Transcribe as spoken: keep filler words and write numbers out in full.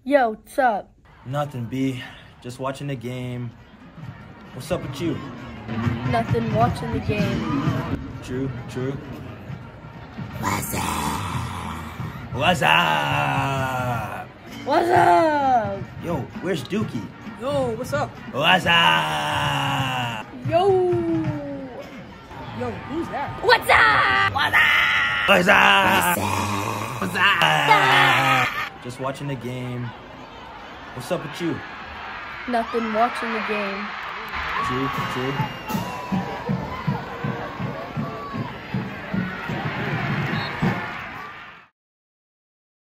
Yo, what's up? Nothing, B. Just watching the game. What's up with you? Nothing, watching the game. True, true. What's up? What's up? What's up? Yo, where's Dookie? Yo, what's up? What's up? Yo! Yo, who's that? What's up? What's up? What's up? What's up? Just watching the game. What's up with you? Nothing, watching the game. True, true.